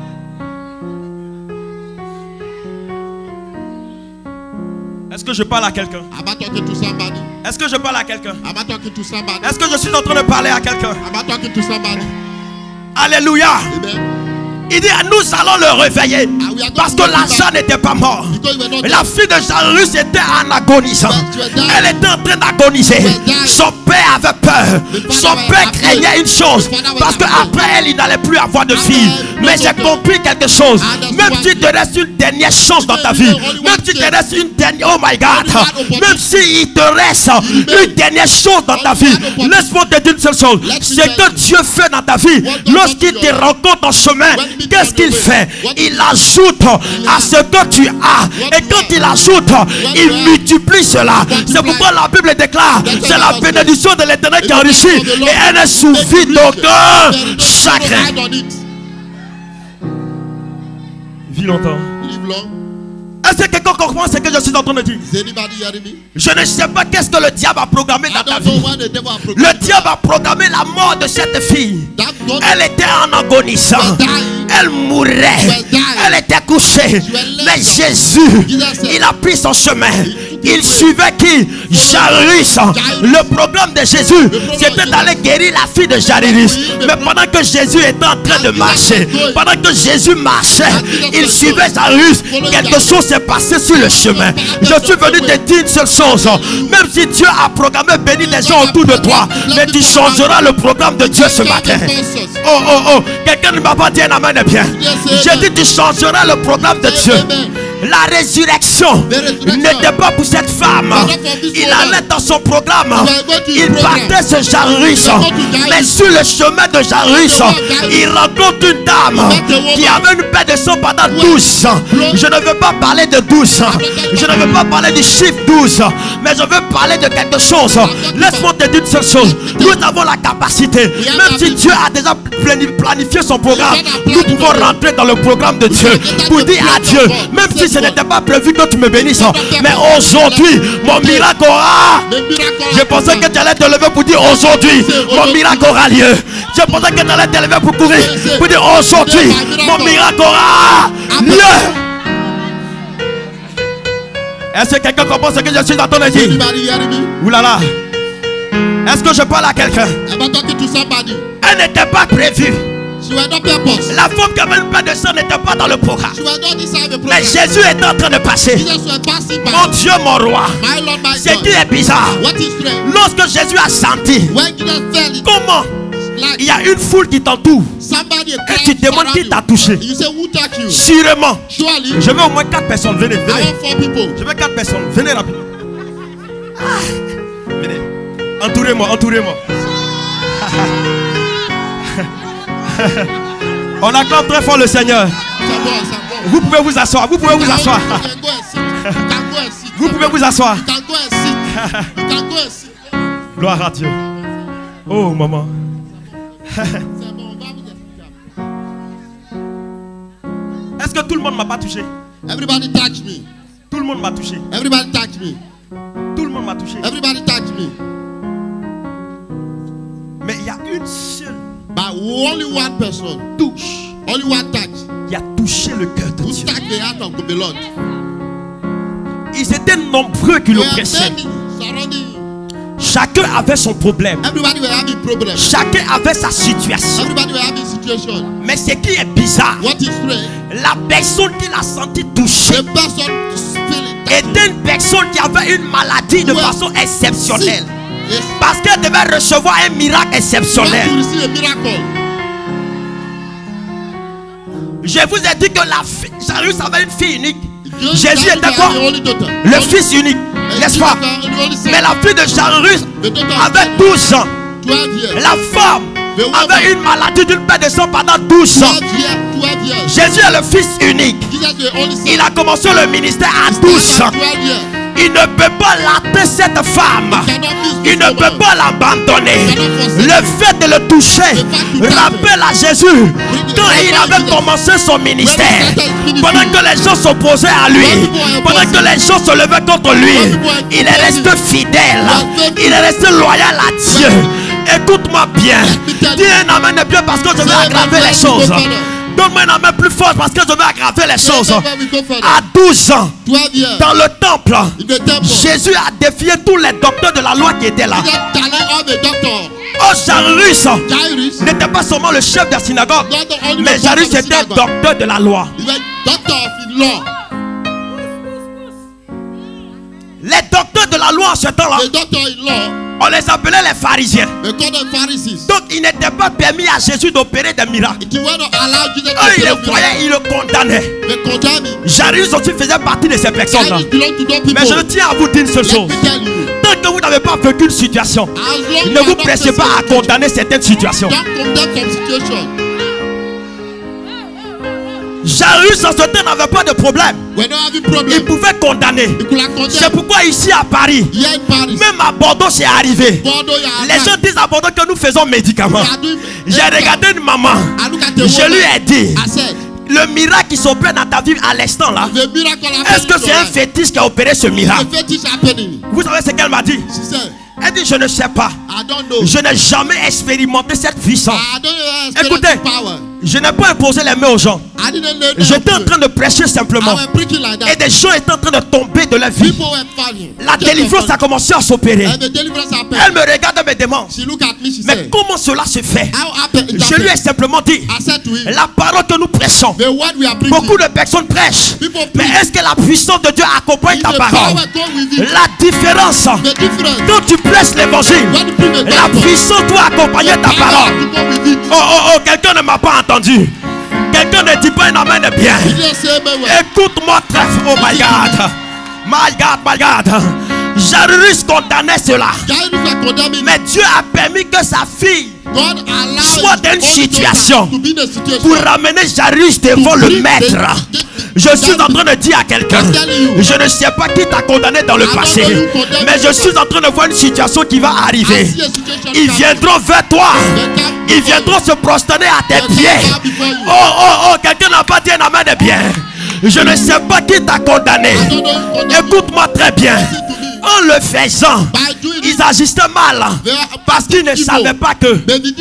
Est-ce que je parle à quelqu'un? Est-ce que je parle à quelqu'un? Est-ce que je suis en train de parler à quelqu'un? Alléluia. Il dit, nous allons le réveiller. Parce que Lazare n'était pas mort. La fille de Jairus était en agonisant. Elle était en train d'agoniser. Son père avait peur. Son père craignait une chose. Parce qu'après elle, il n'allait plus avoir de fille. Mais j'ai compris quelque chose. Même si te reste une dernière chance dans ta vie. Même si te reste une dernière... Oh my God. Même s'il te reste une dernière chose dans ta vie. Laisse-moi te dire une seule chose. Ce que Dieu fait dans ta vie, lorsqu'il te rencontre en chemin, qu'est-ce qu'il fait? Il ajoute à ce que tu as. Et quand il ajoute, il multiplie cela. C'est pourquoi la Bible déclare, c'est la bénédiction de l'Éternel qui enrichit. Et elle ne suffit d'aucun chagrin. Vis longtemps. Est-ce que quelqu'un comprend ce que je suis en train de dire? Je ne sais pas qu'est-ce que le diable a programmé dans ta vie. Le diable a programmé la mort de cette fille. Elle était en agonissant. Elle mourait. Elle était couchée. Mais Jésus, il a pris son chemin. Il suivait qui? Jairus. Le programme de Jésus, c'était d'aller guérir la fille de Jairus. Mais pendant que Jésus était en train de marcher, pendant que Jésus marchait, il suivait Jairus. Quelque chose s'est passé sur le chemin. Je suis venu te dire une seule chose. Même si Dieu a programmé bénir les gens autour de toi, mais tu changeras le programme de Dieu ce matin. Oh. Quelqu'un ne m'a pas dit un amen de bien. J'ai dit tu changeras le programme de Dieu. La résurrection n'était pas pour cette femme. Il allait dans son programme. Il partait ce Jairus. Mais sur le chemin de Jairus, il rencontre une dame qui avait une paix de sang pendant 12 ans. Je ne veux pas parler de 12 ans. Je ne veux pas parler du chiffre 12. Mais je veux parler de quelque chose. Laisse-moi te dire une seule chose. Nous avons la capacité. Même si Dieu a déjà planifié son programme, nous pouvons rentrer dans le programme de Dieu pour dire à Dieu, même si ce n'était pas prévu que tu me bénisses, mais aujourd'hui mon miracle aura. Je pensais que tu allais te lever pour dire aujourd'hui mon miracle aura lieu. Je pensais que tu allais te lever pour courir, pour dire aujourd'hui mon miracle aura lieu. Est-ce que quelqu'un comprend ce que je suis en train de dire? Oulala. Est-ce que je parle à quelqu'un? Elle n'était pas prévue. La femme qui avait une paix de sang n'était pas dans le programme. Mais Jésus était en train de passer. Mon Dieu, mon roi. Ce qui est bizarre, lorsque Jésus a senti comment il y a une foule qui t'entoure et tu demandes qui t'a touché, sûrement je veux au moins 4 personnes. Venez. Je veux 4 personnes. Venez rapidement. Venez. Entourez-moi. On acclame très fort le Seigneur. Vous pouvez vous asseoir. Vous pouvez vous asseoir. Gloire à Dieu. Oh maman. Est-ce que tout le monde m'a pas touché? Everybody touch me. Tout le monde m'a touché. Everybody touch me. Tout le monde m'a touché. Everybody touch me. Mais il y a une seule. But only one person touche. Only one touch. Qui a touché le cœur de Dieu. Touch the heart of the Lord. Ils étaient nombreux qui l'oppressaient. Chacun avait son problème. Chacun avait sa situation. Mais ce qui est bizarre, la personne qui l'a senti touchée était une personne qui avait une maladie de façon exceptionnelle. Parce qu'elle devait recevoir un miracle exceptionnel. Je vous ai dit que Jairus avait une fille unique. Jésus était quoi? Le fils unique, n'est-ce pas? Mais la fille de Jairus avait 12 ans. La femme avait une maladie d'une paix de sang pendant 12 ans. Jésus est le fils unique. Il a commencé le ministère à 12 ans. Il ne peut pas latter cette femme. Il ne peut pas l'abandonner. Le fait de le toucher rappelle à Jésus quand il avait commencé son ministère. Pendant que les gens s'opposaient à lui, pendant que les gens se levaient contre lui, il est resté fidèle. Il est resté loyal à Dieu. Écoute-moi bien. Dis un amen de bien parce que je vais aggraver les choses. Donne-moi un amen plus fort parce que je vais aggraver les choses. À 12 ans, dans le temple, Jésus a défié tous les docteurs de la loi qui étaient là. Oh, Jairus n'était pas seulement le chef de la synagogue, mais Jairus était docteur de la loi. Les docteurs de la loi en ce temps-là, on les appelait les pharisiens. Donc il n'était pas permis à Jésus d'opérer des miracles. Eux, ils le voyaient, ils le condamnaient. Jairus aussi faisait partie de ces personnes-là. Mais je tiens à vous dire une seule chose. Tant que vous n'avez pas vécu une situation, ne vous pressez pas à condamner certaines situations. Jairus en ce temps n'avait pas de problème. Il pouvait condamner. C'est pourquoi ici à Paris, même à Bordeaux c'est arrivé. Les gens disent à Bordeaux que nous faisons médicaments. J'ai regardé une maman. Je lui ai dit, le miracle qui s'opère dans ta vie à l'instant là, est-ce que c'est un fétiche qui a opéré ce miracle? Vous savez ce qu'elle m'a dit? Elle dit, je ne sais pas. Je n'ai jamais expérimenté cette puissance. Écoutez, je n'ai pas imposé les mains aux gens. J'étais en train de prêcher simplement. Et des gens étaient en train de tomber de la vie. La délivrance a commencé à s'opérer. Elle me regarde et me demande, mais comment cela se fait? Je lui ai simplement dit, la parole que nous prêchons, beaucoup de personnes prêchent, mais est-ce que la puissance de Dieu accompagne ta parole? La différence, quand tu prêches l'évangile, la puissance doit accompagner ta parole. Oh, quelqu'un ne m'a pas entendu. Quelqu'un ne dit pas un amen de bien. Écoute-moi très fort. Oh my God. My God, my God. Jairus condamnait cela. Mais Dieu a permis que sa fille soit dans une situation pour ramener Jairus devant le maître. Je suis en train de dire à quelqu'un, je ne sais pas qui t'a condamné dans le passé, mais je suis en train de voir une situation qui va arriver. Ils viendront vers toi. Ils viendront se prosterner à tes pieds. Oh, quelqu'un n'a pas dit un amen de bien. Je ne sais pas qui t'a condamné. Écoute-moi très bien. En le faisant, ils agissaient mal parce qu'ils ne savaient pas que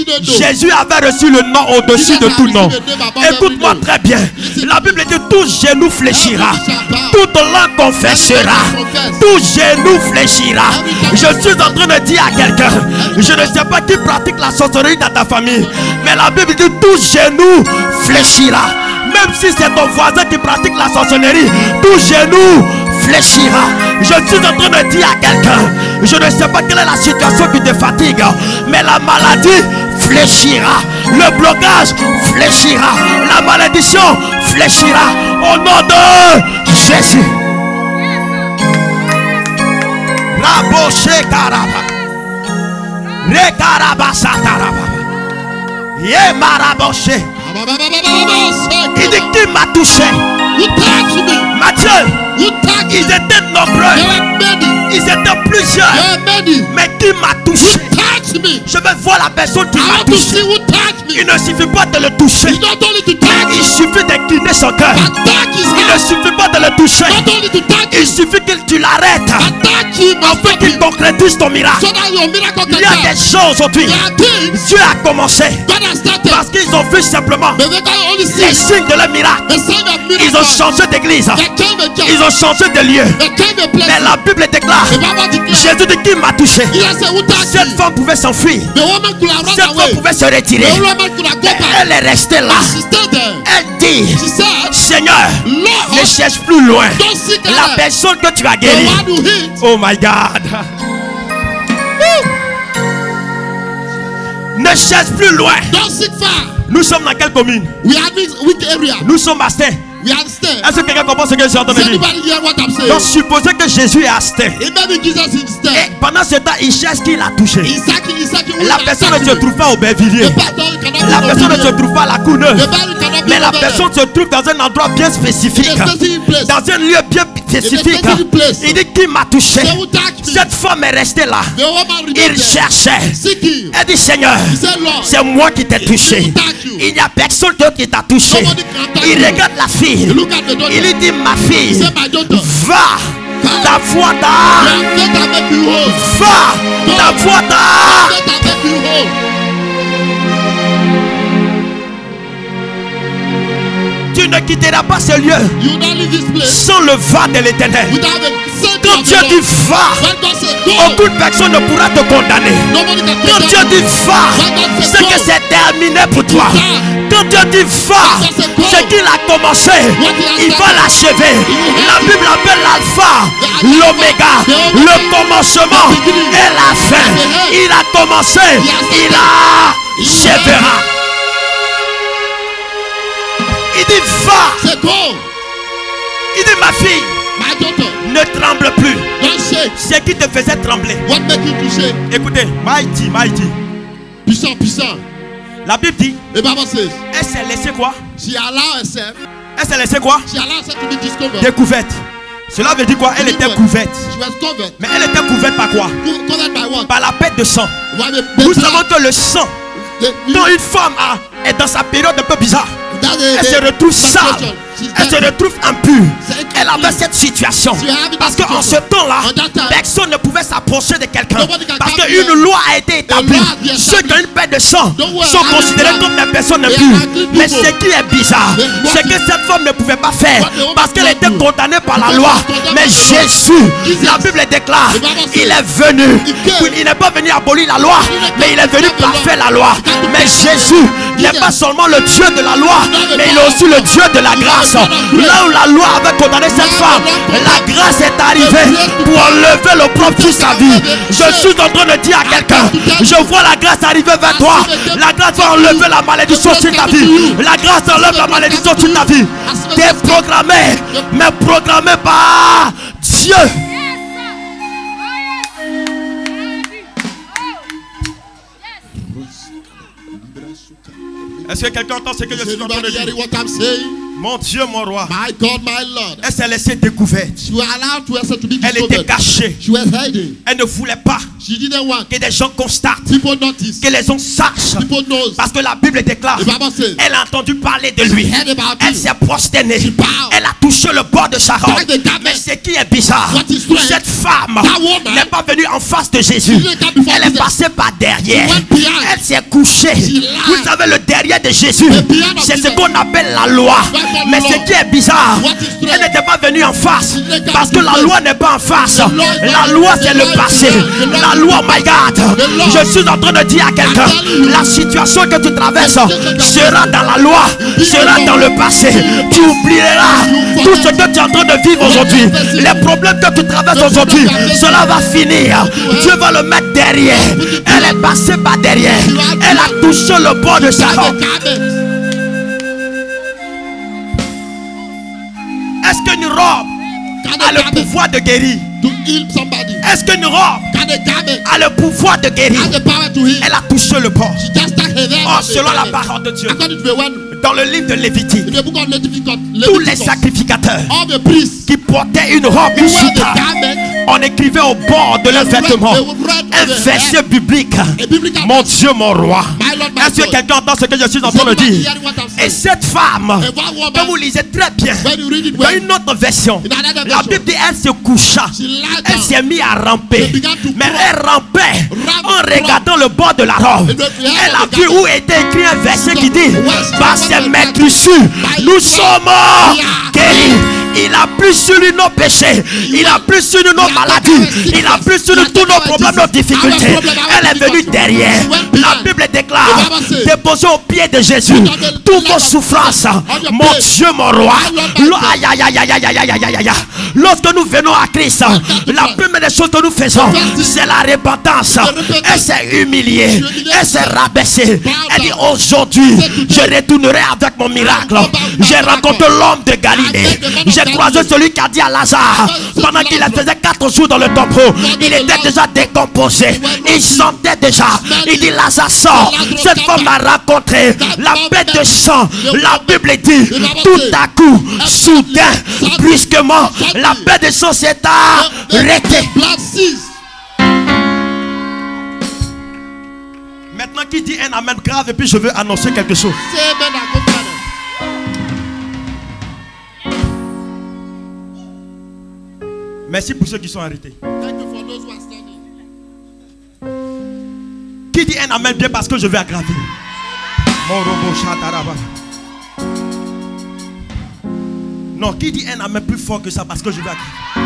Jésus avait reçu le nom au-dessus de tout nom. Écoute-moi très bien. La Bible dit tout genou fléchira, toute langue confessera, tout genou fléchira. Je suis en train de dire à quelqu'un, je ne sais pas qui pratique la sorcellerie dans ta famille, mais la Bible dit tout genou fléchira. Même si c'est ton voisin qui pratique la sorcellerie, tout genou fléchira. Je suis en train de dire à quelqu'un, je ne sais pas quelle est la situation qui te fatigue, mais la maladie fléchira, le blocage fléchira, la malédiction fléchira au nom de Jésus. Raboché karaba, rekaraba sataraba, ye maraboché. Il dit qui m'a touché. Mathieu, ils étaient nombreux, ils étaient plusieurs, mais qui m'a touché? Je vais voir la personne qui m'a touché. Il ne suffit pas de le toucher, il suffit d'incliner son cœur. Il ne suffit pas de le toucher, il suffit que tu l'arrêtes afin qu'il concrétise ton miracle. Il y a des choses aujourd'hui, Dieu a commencé parce qu'ils ont vu simplement les signes de leur miracle. Ils ont changé d'église, ils ont changé de lieu, mais la Bible déclare, Jésus dit qui m'a touché. Cette femme pouvait s'enfuir, cette femme pouvait se retirer, elle est restée là. Elle dit, Seigneur, ne cherche plus loin la personne que tu as guérie. Oh my God. Ne cherche plus loin. Nous sommes dans quelle commune? Nous sommes à Astin. Est-ce que quelqu'un comprend ce que je suis en train de dire? Donc supposez que Jésus est à Astin. Et pendant ce temps, il cherche qui l'a touché. La personne ne se trouve pas au Bervilliers. La personne ne se trouve pas à la Courneuve. Mais la personne se trouve dans un endroit bien spécifique, dans un lieu bien spécifique. Il dit qui m'a touché. Cette femme est restée là. Il cherchait. Elle dit Seigneur, c'est moi qui t'ai touché. Il n'y a personne d'autre qui t'a touché. Il regarde la fille. Il lui dit ma fille, va, ta foi t'a, va, ta foi t'a. Tu ne quitteras pas ce lieu sans le va de l'Éternel. Quand Dieu dit va, aucune personne ne pourra te condamner. Quand Dieu dit va, c'est que c'est terminé pour toi. Quand Dieu dit va, c'est qu'il a commencé, il va l'achever. La Bible appelle l'alpha, l'oméga, le commencement et la fin. Il a commencé, il achèvera. Il dit va. Il dit ma fille, ne tremble plus. Ce qui te faisait trembler. Écoutez, mighty. Puissant, puissant. La Bible dit, elle s'est laissée quoi? Elle s'est laissée quoi? Découverte. Cela veut dire quoi? Elle était couverte. Mais elle était couverte par quoi? Par la perte de sang. Nous savons que le sang, quand une femme est dans sa période un peu bizarre, elle se retrouve sale, elle se retrouve impure. Elle avait cette situation parce qu'en ce temps-là, personne ne pouvait s'approcher de quelqu'un parce qu'une loi a été établie. Ceux qui ont une perte de sang sont considérés comme des personnes impures. Mais ce qui est bizarre, c'est que cette femme ne pouvait pas faire parce qu'elle était condamnée par la loi. Mais Jésus, la Bible déclare, il est venu. Il n'est pas venu abolir la loi, mais il est venu parfaire la loi. Mais Jésus n'est pas seulement le Dieu de la loi, mais il est aussi le Dieu de la grâce. Là où la loi avait condamné cette femme, la grâce est arrivée pour enlever le propre sur sa vie. Je suis en train de dire à quelqu'un, je vois la grâce arriver vers toi. La grâce va enlever la malédiction sur ta vie. La grâce enlève la malédiction sur ta vie. Déprogrammé, mais programmé par Dieu. Est-ce que quelqu'un entend ce que je suis en train de dire? Mon Dieu, mon roi. My God, my Lord. Elle s'est laissée découverte. Elle était cachée. Elle ne voulait pas que des gens constatent, que les gens sachent. Parce que la Bible déclare, elle a entendu parler de lui. Elle s'est prosternée. Elle a touché le bord de sa robe. Mais ce qui est bizarre, cette femme n'est pas venue en face de Jésus. Elle est passée par derrière. Elle s'est couchée. Vous savez, le derrière de Jésus, c'est ce qu'on appelle la loi. Mais ce qui est bizarre, elle n'était pas venue en face. Parce que la loi n'est pas en face. La loi, c'est le passé. La loi, my God. Je suis en train de dire à quelqu'un, la situation que tu traverses sera dans la loi, sera dans le passé. Tu oublieras tout ce que tu es en train de vivre aujourd'hui. Les problèmes que tu traverses aujourd'hui, cela va finir. Dieu va le mettre derrière. Elle est passée par derrière. Elle a touché le bord de sa robe. Est-ce qu'une robe a le pouvoir de guérir? Est-ce qu'une robe a le pouvoir de guérir? Elle a touché le bord. Oh, selon la parole de Dieu, dans le livre de Lévitique, tous les sacrificateurs qui portaient une robe, une soutane, on écrivait au bord de leurs vêtements un verset biblique. Mon Dieu, mon roi. Est-ce que quelqu'un entend ce que je suis en train de dire? Et cette femme, quand vous lisez très bien, dans une autre version, la Bible dit elle se coucha, elle s'est mise à ramper. Mais elle rampait en regardant le bord de la robe. Elle a vu où était écrit un verset qui dit, par ses maîtrissures, nous sommes guéris. Il a pris sur lui nos péchés. Il a pris sur nous nos maladies. Il a pris sur nous tous nos problèmes, nos difficultés. Elle est venue derrière. La Bible déclare, déposez au pied de Jésus toutes vos souffrances. Mon Dieu, mon roi. Lorsque nous venons à Christ, la première des choses que nous faisons, c'est la repentance. Elle s'est humiliée. Elle s'est rabaissée. Elle dit, aujourd'hui, je retournerai avec mon miracle. J'ai rencontré l'homme de Galilée. J'ai croisé celui qui a dit à Lazare, pendant qu'il faisait 4 jours dans le tombeau, il était déjà décomposé. Il sentait déjà. Il dit, Lazare sort. Cette femme m'a rencontré. La bête de sang. La Bible dit, tout à coup, soudain, brusquement, la bête de sang s'est arrêtée. Maintenant, qui dit un amen grave et puis je veux annoncer quelque chose. Merci pour ceux qui sont arrêtés. Qui dit un amen bien parce que je vais aggraver. Non, qui dit un amen plus fort que ça parce que je vais à Christ?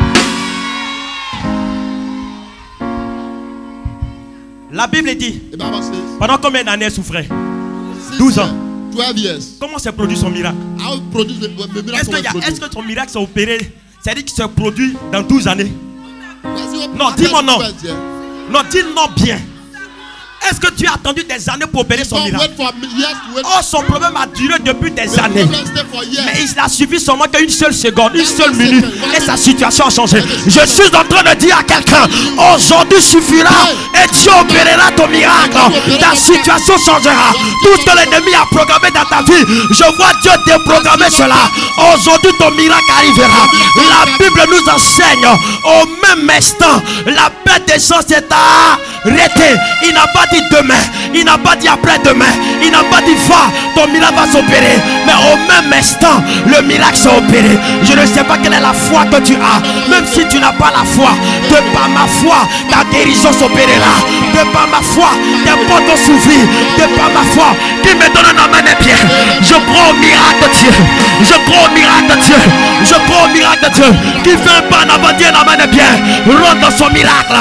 La Bible dit, pendant combien d'années elle souffrait? 12 ans. 12 years. Comment s'est produit son miracle? Est-ce que son miracle s'est opéré? C'est-à-dire qu'il se produit dans 12 années? Non, dis-moi non. Non, dis non bien. Est-ce que tu as attendu des années pour opérer son miracle? Oh, son problème a duré depuis des années. Mais il a suffi seulement qu'une seule seconde, une seule minute, et sa situation a changé. Je suis en train de dire à quelqu'un, aujourd'hui suffira et Dieu opérera ton miracle. Ta situation changera. Tout ce que l'ennemi a programmé dans ta vie, je vois Dieu déprogrammer cela. Aujourd'hui ton miracle arrivera. La Bible nous enseigne au même instant, la paix des gens s'est arrêtée. Il n'a pas dit demain, il n'a pas dit après-demain, il n'a pas dit va, ton miracle va s'opérer. Mais au même instant, le miracle s'est opéré. Je ne sais pas quelle est la foi que tu as. Même si tu n'as pas la foi, de par ma foi, ta guérison s'opérera. De par ma foi, tes portes vont s'ouvrir. De par ma foi, qui me donne un amen bien. Je crois au miracle de Dieu. Je crois au miracle de Dieu. Je crois au miracle de Dieu. Qui fait un pas en avant, Dieu un amen bien. Rentre dans son miracle.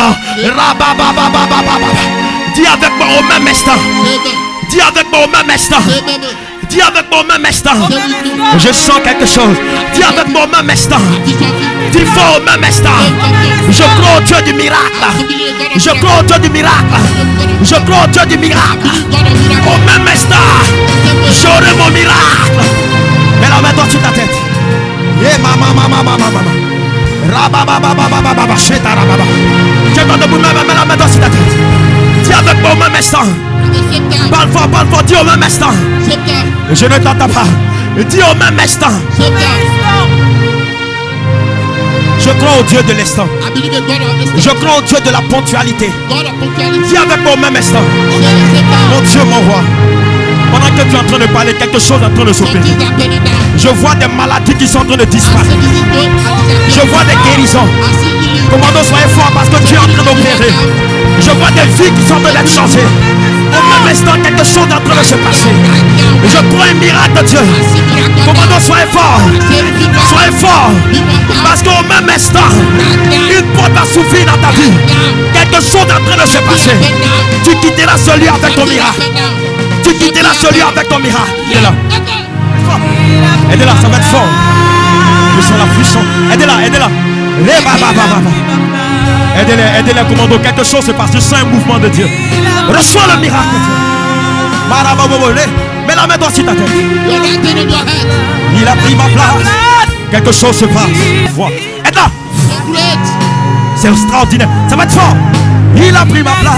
Dis avec moi au même instant. Dis avec moi au même instant. Dis avec moi au même instant. Je sens quelque chose. Dis avec moi au même instant. Dis fort au même instant. Je crois au Dieu du miracle. Je crois au Dieu du miracle. Je crois au Dieu du miracle. Au même instant, j'aurai mon miracle. Mets la main sur ta tête. J'ai ton debout, mets la main sur ta tête. Dis avec moi au même instant. Parle fort, dis au même instant. Je ne t'entends pas. Dis au même instant. Je crois au Dieu de l'instant. Je crois au Dieu de la ponctualité. Dis avec moi au même instant. Mon Dieu, mon roi. Pendant que tu es en train de parler, quelque chose est en train de s'opérer. Je vois des maladies qui sont en train de disparaître. Je vois des guérisons. Commandant, soyez fort parce que Dieu est en train d'opérer. Je vois des vies qui sont en train d'être changées. Au même instant, quelque chose est en train de se passer. Je crois un miracle de Dieu. Commandant, soyez fort. Soyez fort. Parce qu'au même instant, une porte va s'ouvrir dans ta vie. Quelque chose est en train de se passer. Tu quitteras ce lieu avec ton miracle. Tu quitteras ce lieu avec ton miracle. Il est là. Aidez-la, ça va être fort. Je sens la puissance. Aidez-la, aidez-la. Aidez-les, commando. Quelque chose se passe. Je sens un mouvement de Dieu. Reçois le miracle de Dieu. Mets la main dans ta tête. Il a pris ma place. Quelque chose se passe. Vois. Aide-la. C'est extraordinaire. Ça va être fort. Il a pris ma place.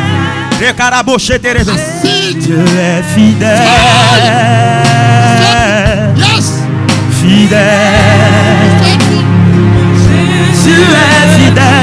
Dieu est fidèle. Fidèle. Tu es fidèle.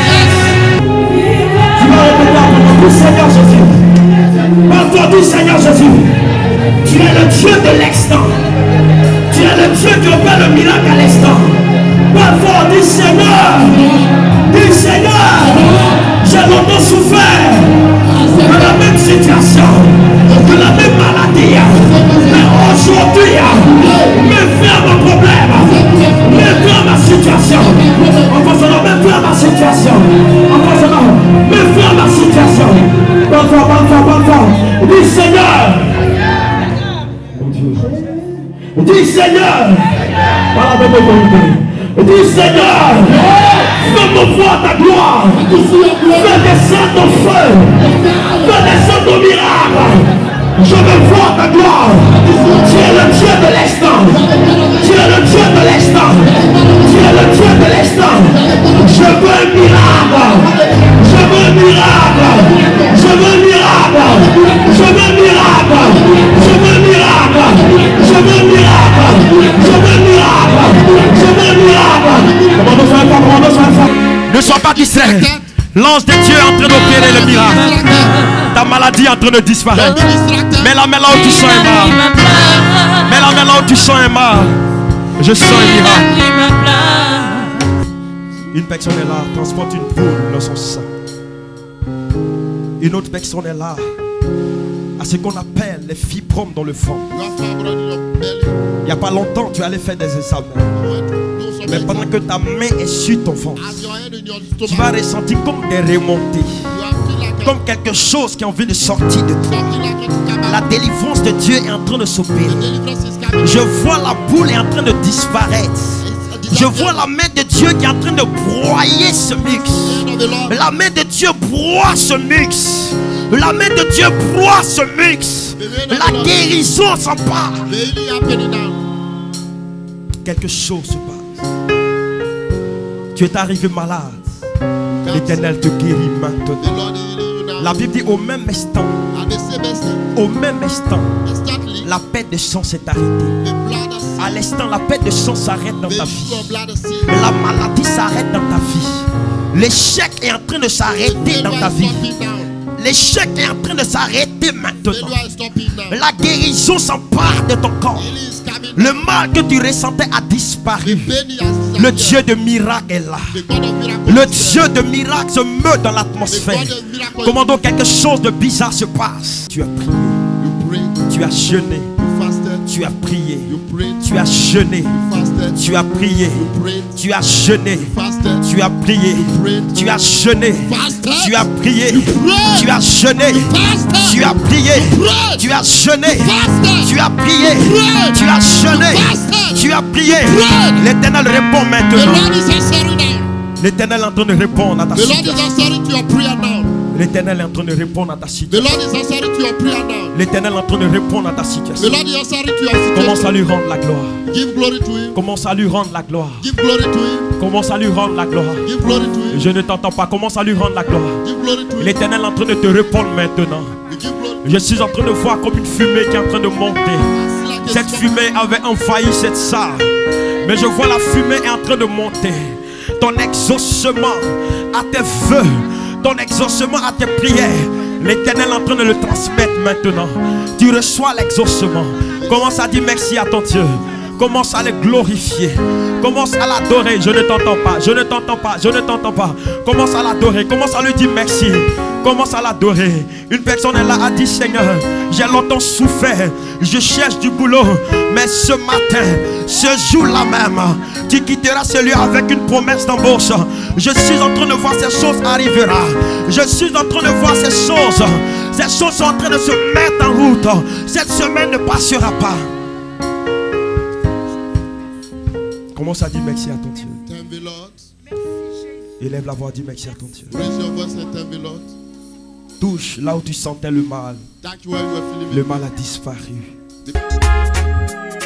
Tu vas répéter du Seigneur Jésus. Parle-toi du Seigneur Jésus. Tu es le Dieu de l'instant. Tu es le Dieu qui opère le miracle à l'instant. Parle-toi du Seigneur. Du Seigneur. J'ai longtemps souffert de la même situation, de la même maladie. Mais aujourd'hui, me faire mon problème, me faire ma situation. En concernant, me faire ma situation. En concernant, me faire ma situation. Bon, dis Seigneur. Dis Seigneur. Dis Seigneur. Fais-moi voir ta gloire. Fais descendre ton feu. Fais descendre ton miracle. Je veux voir ta gloire. Tu es le Dieu de l'instant. Tu es le Dieu de l'instant. Tu es le Dieu de l'instant. Je veux un miracle. Je veux un miracle. Je veux un miracle. Je veux un miracle. Je veux un miracle. Je veux un miracle. Je veux un miracle. Je veux un miracle. Commandons sur la femme. Ne sois pas distrait. L'ange de Dieu est en train d'opérer le miracle. Ta maladie est en train de disparaître. Mets-la là où tu sens un mal. Mets-la là où tu sens un mal. Je sens un miracle. Une personne est là, transporte une poule dans son sang. Une autre personne est là, à ce qu'on appelle les fibromes dans le ventre. Il n'y a pas longtemps, tu allais faire des examens. Mais pendant que ta main est sur ton ventre, tu vas ressentir comme des remontées. Comme quelque chose qui a envie de sortir de toi. La délivrance de Dieu est en train de s'opérer. Je vois la boule est en train de disparaître. Je vois la main de Dieu qui est en train de broyer ce mix. La main de Dieu broie ce mix. La main de Dieu broie ce mix. La guérison s'empare. Quelque chose se passe. Tu es arrivé malade. L'Éternel te guérit maintenant. La Bible dit au même instant, la perte de sang s'est arrêtée. À l'instant, la perte de sang s'arrête dans ta vie. La maladie s'arrête dans ta vie. L'échec est en train de s'arrêter dans ta vie. L'échec est en train de s'arrêter maintenant. La guérison s'empare de ton corps. Le mal que tu ressentais a disparu. Le Dieu de miracle est là. Le Dieu de miracle se meut dans l'atmosphère. Comment donc quelque chose de bizarre se passe? Tu as prié. Tu as jeûné. Tu as prié. Tu as jeûné. Tu as prié. Tu as jeûné. Tu as prié. Tu as jeûné. Tu as prié. Tu as jeûné. Tu as prié. Tu as jeûné. Tu as prié. Tu as jeûné. Tu as prié. L'Éternel répond maintenant. L'Éternel est en train de répondre à ta situation. L'Éternel est en train de répondre à ta situation. L'Éternel est en train de répondre à ta situation. Commence à lui rendre la gloire. Commence à lui rendre la gloire. Commence à lui rendre la gloire. Je ne t'entends pas. Commence à lui rendre la gloire. L'Éternel est en train de te répondre maintenant. Je suis en train de voir comme une fumée qui est en train de monter. Cette fumée avait envahi cette salle. Mais je vois la fumée est en train de monter. Ton exaucement à tes vœux, ton exaucement à tes prières, l'Éternel est en train de le transmettre maintenant. Tu reçois l'exaucement. Commence à dire merci à ton Dieu. Commence à le glorifier. Commence à l'adorer. Je ne t'entends pas. Je ne t'entends pas. Je ne t'entends pas. Commence à l'adorer. Commence à lui dire merci. Commence à l'adorer. Une personne est là a dit Seigneur, j'ai longtemps souffert. Je cherche du boulot. Mais ce matin, ce jour-là même, tu quitteras ce lieu avec une promesse d'embauche. Je suis en train de voir ces choses arriver. Je suis en train de voir ces choses. Ces choses sont en train de se mettre en route. Cette semaine ne passera pas. Commence à dire merci à ton Dieu. Élève la voix, dis merci à ton Dieu. Touche là où tu sentais le mal. Le mal a disparu.